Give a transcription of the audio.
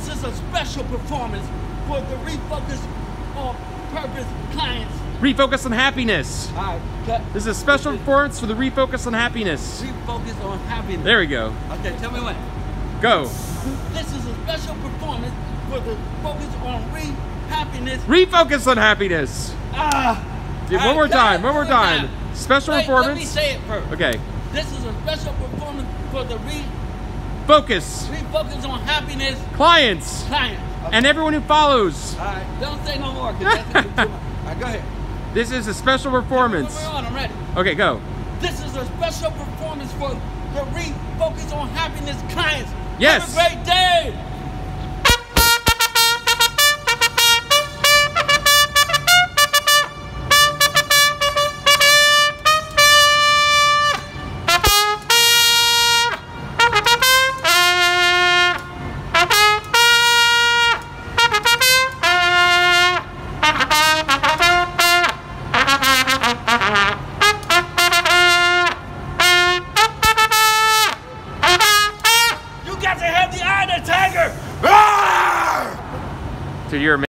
This is a special performance for the Refocus On Purpose clients. Refocus on Happiness. All right, cut. This is a special performance for the Refocus on Happiness. Refocus On Happiness. There we go. Okay, tell me when. Go. This is a special performance for the Focus On Happiness. Refocus on Happiness. Dude, one more time. One more time. Special performance. Let me say it first. Okay. This is a special performance for the Refocus On Happiness clients clients. Okay. and everyone who follows. All right, don't say no more because that's too much. All right, go ahead. This is a special performance. I'm ready. Okay, go. This is a special performance for the Refocus On Happiness clients. Yes. Have a great day. You got to have the eye of the tiger. So you're